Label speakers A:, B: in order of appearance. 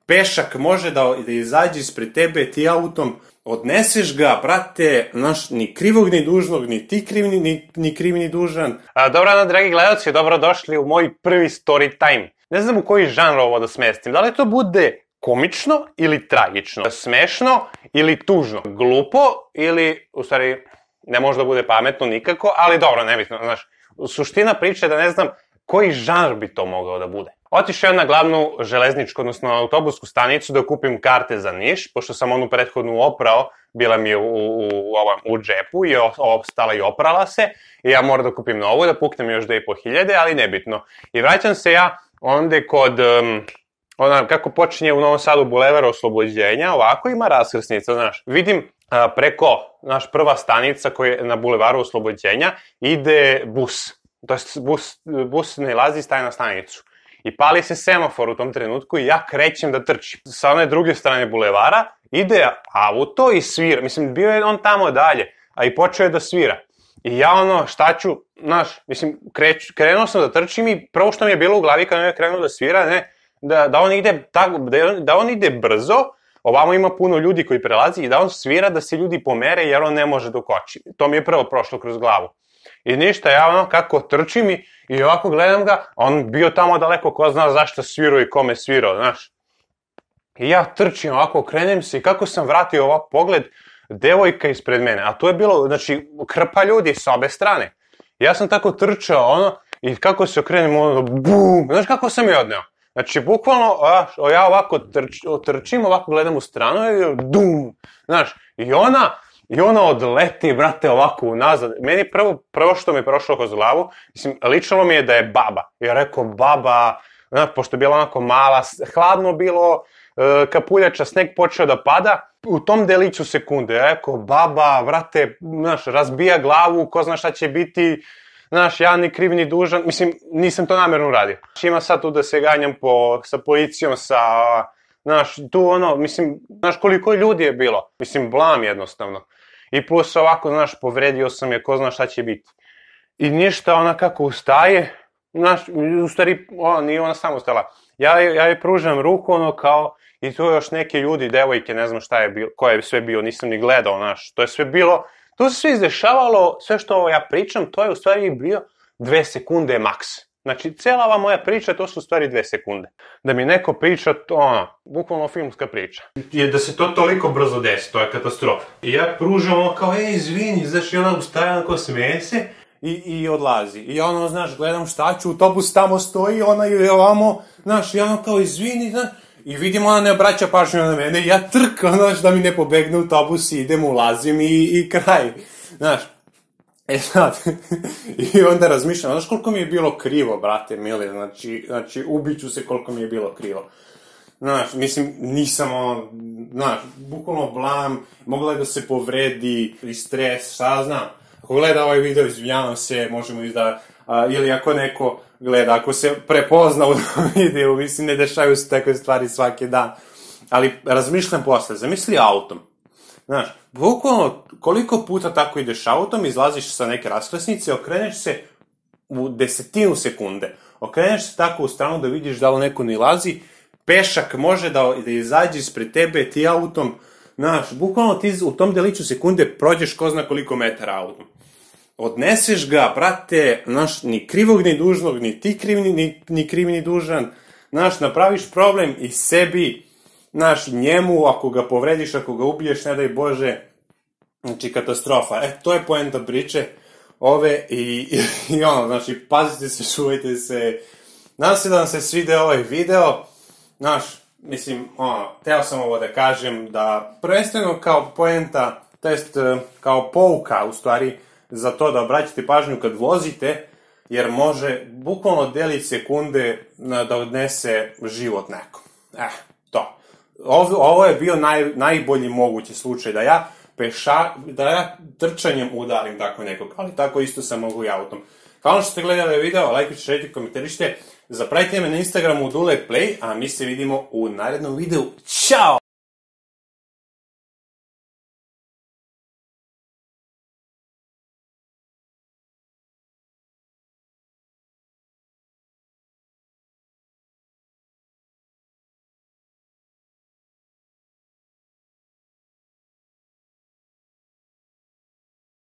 A: pešak može da izađe ispred tebe, ti autom odneseš ga, brate, znaš, ni krivog ni dužnog, ni ti kriv ni dužan.
B: Dobro, dragi gledalci, dobrodošli u moj prvi story time. Ne znam u koji žanr ovo da smestim, da li to bude komično ili tragično, smešno ili tužno, glupo ili, u stvari, ne može da bude pametno nikako, ali dobro, nebitno, znaš, suština priče je da ne znam koji žanr bi to mogao da bude. Otišao na glavnu železničku, odnosno autobusku stanicu da kupim karte za Niš, pošto sam onu prethodnu oprao, bila mi je u džepu i ostala i oprala se, i ja moram da kupim novu, da puknem još 2500, ali nebitno. I vraćam se ja onde kod, kako počinje u Novom Sadu Bulevar Oslobođenja, ovako ima raskrsnica, znaš. Vidim preko, naš prva stanica koja je na Bulevaru Oslobođenja, ide bus. To jest bus ne lazi, staje na stanicu. I pali se semafor u tom trenutku i ja krećem da trčim. Sa one druge strane bulevara ide auto i svira. Mislim, bio je on tamo dalje, a i počeo je da svira. I ja šta ću, znaš, mislim, krenuo sam da trčim i prvo što mi je bilo u glavi kad on je krenuo da svira, da on ide brzo, ovamo ima puno ljudi koji prelazi i da on svira da se ljudi pomere jer on ne može da koči. To mi je prvo prošlo kroz glavu. I ništa, ja kako trčim i ovako gledam ga, on bio tamo daleko, ko zna zašto svirao i kome svirao, znaš. I ja trčim ovako, krenem se i kako sam vratio ovak pogled, devojka ispred mene, a tu je bilo, znači, krpa ljudi sa obe strane. Ja sam tako trčao, i kako se okrenem, bum, znaš kako sam je odneo. Znači, bukvalno, ja ovako trčim, ovako gledam u stranu i dum, znaš, i ona odleti, brate, ovako unazad. Meni prvo što mi je prošlo kroz glavu, mislim, ličilo mi je da je baba. Ja rekao, baba, pošto je bila onako mala, hladno bilo, kapuljača, sneg počeo da pada, u tom deliću sekunde. Ja rekao, baba, brate, znaš, razbija glavu, ko zna šta će biti, znaš, ja ni kriv ni dužan, mislim, nisam to namerno uradio. Ima sad tu da se ganjam sa policijom, znaš, tu mislim, znaš koliko ljudi je bilo, mislim, blam jednostavno. I plus ovako, znaš, povredio sam je, ko zna šta će biti. I ništa, ona kako ustaje, znaš, u stvari, nije ona samo ustala. Ja joj pružam ruku, kao, i tu još neke ljudi, devojke, ne znam šta je bilo, ko je sve bio, nisam ni gledao, znaš, to je sve bilo, to se sve izdešavalo, sve što ja pričam, to je u stvari bio 2 sekunde maks. Znači, cela ova moja priča, to su u stvari 2 sekunde. Da mi neko priča, bukvalno filmska priča. Je da se to toliko brzo desi, to je katastrofa. I ja pružam kao, izvini, znaš, i ona ustaje, onako smeje se i odlazi. I ja, znaš, gledam šta ću, autobus tamo stoji, ona je ovamo, znaš, i ona kao, izvini, znaš, i vidim, ona ne obraća pažnju na mene, ja trkam, znaš, da mi ne pobegne autobus i idem, ulazim i kraj, znaš. Sad, i onda razmišljam, znaš koliko mi je bilo krivo, brate mili, znači, ubiću se koliko mi je bilo krivo. Znaš, mislim, nisam znaš, bukvalno blam, mogla je da se povredi i stres, šta znam. Ako gleda ovaj video, izvinjavam se, možemo ili ako neko gleda, ako se prepozna u videu, mislim, ne dešavaju se takve stvari svaki dan. Ali razmišljam posle, zamisli autom. Znaš, bukvalno koliko puta tako ideš autom, izlaziš sa neke raskrsnice, okreneš se u 10 sekunde. Okreneš se tako u stranu da vidiš da li neko nilazi, pešak može da izađe ispred tebe, ti autom, znaš, bukvalno ti u tom deliću sekunde prođeš ko zna koliko metara autom. Odneseš ga, brate, znaš, ni krivog ni dužnog, ni ti kriv ni dužan, znaš, napraviš problem i sebi, znaš, njemu, ako ga povrediš, ako ga ubiješ, ne daj Bože, znači, katastrofa. To je poenta priče ove i znači, pazite se, čuvajte se. Nadam se da vam se svidio ovaj video, znaš, mislim, teo sam ovo da kažem, da prvenstveno kao poenta, to jest kao pouka, u stvari, za to da obraćate pažnju kad vozite, jer može bukvalno delić sekunde da odnese život nekom. To. Ovo je bio najbolji mogući slučaj, da ja trčanjem udarim tako nekog, ali tako isto sam mogu i autom. Hvala što ste gledali video, lajkujte, šerite, komentarište, zapratite me na Instagramu Dule Play, a mi se vidimo u narednom videu. Ćao!